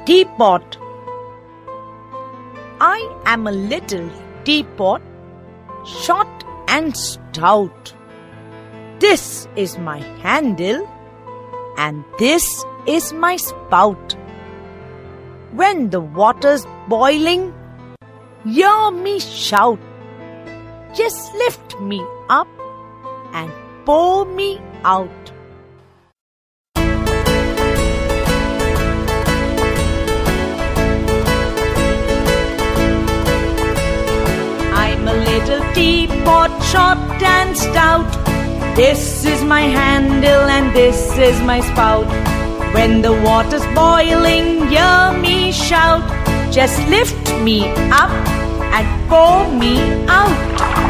teapot. I am a little teapot, short and stout. This is my handle, and this is my spout. When the water's boiling, hear me shout. Just lift me up and pour me out. I'm a little teapot, short and stout. This is my handle and this is my spout. When the water's boiling, hear me shout. Just lift me up and pour me out.